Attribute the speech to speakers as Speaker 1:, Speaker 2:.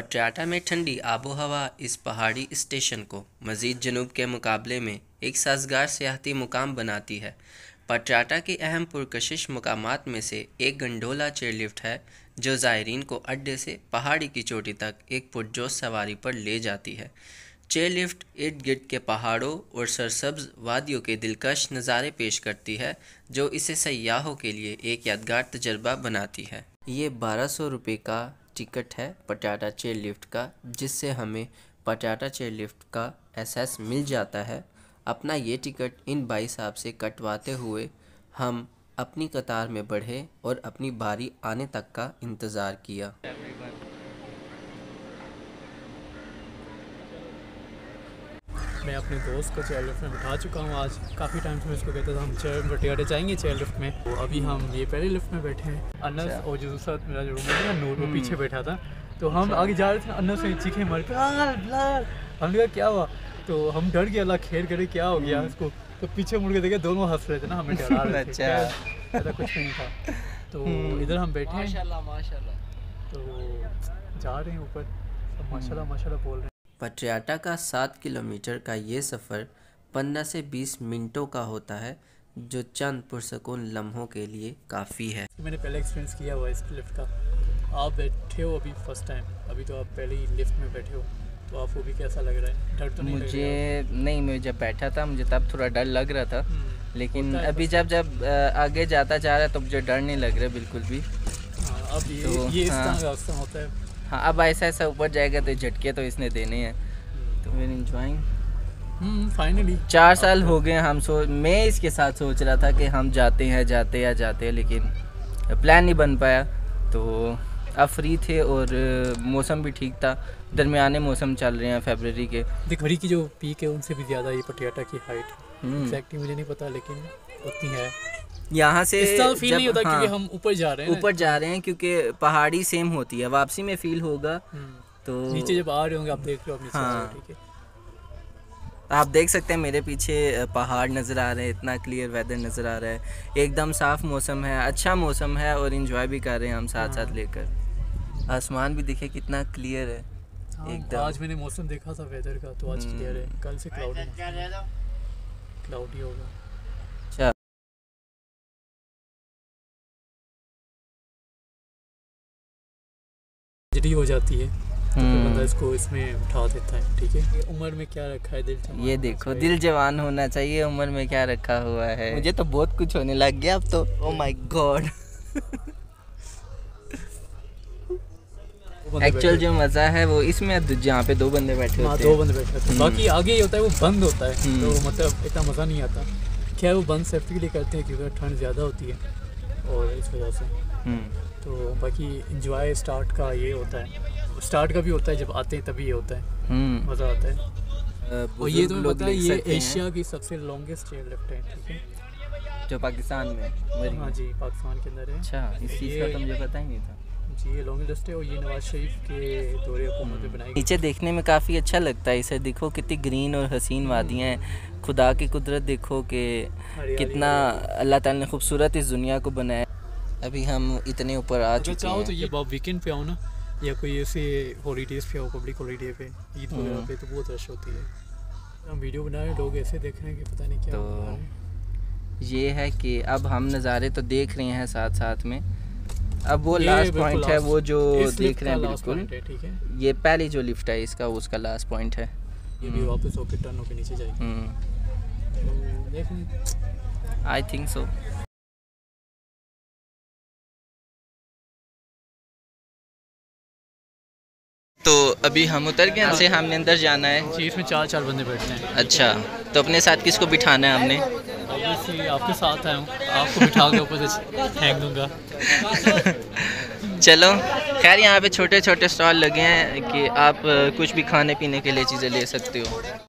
Speaker 1: पटियाला में ठंडी आबोहवा इस पहाड़ी स्टेशन को मज़ीद जनूब के मुकाबले में एक साज़गार सियाहती मुकाम बनाती है। पटियाला के अहम पुरकशिश मुकामात में से एक गंडोला चेयरलिफ्ट है जो ज़ायरीन को अड्डे से पहाड़ी की चोटी तक एक पुरजोश सवारी पर ले जाती है। चेयरलिफ्ट इर्द गिर्द के पहाड़ों और सरसब्ज़ वादियों के दिलकश नज़ारे पेश करती है जो इसे सयाहों के लिए एक यादगार तजर्बा बनाती है। ये 1200 रुपये का टिकट है पटियाला चेयरलिफ्ट का, जिससे हमें पटियाला चेयरलिफ्ट का एहसास मिल जाता है। अपना ये टिकट इन भाई साहब से कटवाते हुए हम अपनी कतार में बढ़े और अपनी बारी आने तक का इंतज़ार किया।
Speaker 2: मैं अपने दोस्त को चेयरलिफ्ट में बिठा चुका हूँ। आज काफ़ी टाइम से मैं इसको कहता था हम पटियाला जाएंगे चेयरलिफ्ट में। तो अभी हम ये पहले लिफ्ट में बैठे हैं। अनस और जो दूसरा मेरा जो रूम है नूर वो पीछे बैठा था। तो हम आगे जा रहे थे, अनस से चीखे मार के हमने कहा क्या हुआ, तो हम डर गया, अल्लाह खैर करे क्या हो गया इसको। तो पीछे मुड़ के देखे दोनों हंस रहे थे ना, हमें डरा रहे थे। ऐसा कुछ नहीं था। तो इधर हम बैठे हैं, तो जा रहे हैं ऊपर, सब माशाल्लाह माशाल्लाह बोल रहे हैं।
Speaker 1: पटियाला का 7 किलोमीटर का ये सफ़र 15 से 20 मिनटों का होता है, जो चंद पुरसकून लम्हों के लिए काफ़ी है।
Speaker 2: मैंने पहले एक्सपीरियंस किया हुआ इस लिफ्ट का। आप बैठे हो अभी फर्स्ट टाइम, अभी तो आप पहले ही लिफ्ट में बैठे हो, तो आपको भी कैसा लग रहा है? डर तो नहीं लग रहा?
Speaker 3: नहीं, मैं जब बैठा था मुझे तब थोड़ा डर लग रहा था, लेकिन अभी जब आगे जाता जा रहा है तो मुझे डर नहीं लग रहा बिल्कुल भी।
Speaker 2: अब ये इस तरह का रास्ता होता है।
Speaker 3: हाँ, अब ऐसा ऊपर जाएगा तो झटके तो इसने देने हैं। तो वेर एंजॉयिंग
Speaker 2: फाइनली
Speaker 3: 4 साल हो गए मैं इसके साथ सोच रहा था कि हम जाते हैं, लेकिन प्लान नहीं बन पाया। तो अब फ्री थे और मौसम भी ठीक था, दरमियाने मौसम चल रहे हैं फरवरी के।
Speaker 2: दिखभरी की जो पीक है उनसे भी ज़्यादा ये पटियाला की हाइट एग्जैक्टली मुझे नहीं पता, लेकिन उतनी है।
Speaker 3: यहाँ से
Speaker 2: फील नहीं होता क्योंकि हम ऊपर जा रहे हैं
Speaker 3: क्योंकि पहाड़ी सेम होती है, वापसी में फील होगा। तो
Speaker 2: नीचे जब आ रहे होंगे आप देख रहे हो,
Speaker 3: हाँ,
Speaker 2: ठीक है।
Speaker 3: आप देख सकते हैं मेरे पीछे पहाड़ नज़र आ रहे हैं, इतना क्लियर वेदर नज़र आ रहा है, एकदम साफ़ मौसम है, अच्छा मौसम है और इंजॉय भी कर रहे हैं हम साथ लेकर। आसमान भी देखे कितना क्लियर है एकदम।
Speaker 2: आज मैंने मौसम देखा था वेदर का, तो आज क्लियर है, कल से क्लाउडी होगा। हो जाती है तो बंदा इसको इसमें उठा देता है, ठीक है। उम्र में क्या रखा है दिल जवान,
Speaker 3: ये देखो दिल जवान होना चाहिए, उम्र में क्या रखा हुआ है। मुझे तो बहुत कुछ होने लग गया अब तो। Oh my God. एक्चुअल जो मज़ा है वो इसमें जहाँ पे 2 बंदे बैठे होते हैं।
Speaker 2: 2 बंदे बैठे होते हैं, बाकी आगे ही होता है वो बंद होता है, तो मतलब इतना मज़ा नहीं आता। क्या वो बंद सेफ्टी के लिए करते हैं क्योंकि ठंड ज़्यादा होती है और इस वजह से। तो बाकी इंजॉय स्टार्ट का ये होता है, स्टार्ट का भी होता है, जब आते हैं तभी ये होता है, मज़ा आता है। और ये तो पता है ये एशिया की सबसे लॉन्गेस्ट चेयरलिफ्ट है, ठीक है,
Speaker 3: जो पाकिस्तान में।
Speaker 2: हाँ जी, पाकिस्तान के अंदर है।
Speaker 3: अच्छा, इस चीज़ का तो मुझे पता ही नहीं था
Speaker 2: जी। ये लॉन्गेस्ट है और ये नवाज शरीफ के दौरे हुकूमत में बनाई।
Speaker 3: नीचे देखने में काफ़ी अच्छा लगता है, इसे देखो कितनी ग्रीन और हसीन वादियाँ हैं। खुदा की कुदरत देखो कि कितना अल्लाह ताला ने खूबसूरत इस दुनिया को बनाया। अभी हम इतने ऊपर आ चुके हैं।
Speaker 2: चाहो तो ये आप वीकेंड पे आओ ना, या कोई ऐसे हॉलीडेज़ पे आओ, पब्लिक हॉलीडे पे, ईद वगैरह पे, तो बहुत रश होती है। हम वीडियो बना रहे हैं, लोग ऐसे देख रहे हैं कि पता नहीं क्या।
Speaker 3: तो ये है कि अब हम नज़ारे तो देख रहे हैं साथ में। अब वो लास्ट पॉइंट है, वो जो देख रहे हैं बिल्कुल,
Speaker 2: ठीक है।
Speaker 3: ये पहली जो लिफ्ट है इसका, उसका लास्ट पॉइंट है।
Speaker 2: ये भी वापस होकर टर्न होकर नीचे जाएगी, तो देखें,
Speaker 3: आई थिंक सो। तो अभी हम उतर गए, से हमने अंदर जाना है
Speaker 2: जी। इसमें 4 बंदे बैठते हैं।
Speaker 3: अच्छा, तो अपने साथ किसको बिठाना है हमने?
Speaker 2: ऑब्वियसली आपके साथ आया हूँ, आपको बिठा के ऊपर से फेंक दूंगा।
Speaker 3: चलो खैर, यहाँ पे छोटे स्टॉल लगे हैं कि आप कुछ भी खाने पीने के लिए चीज़ें ले सकते हो।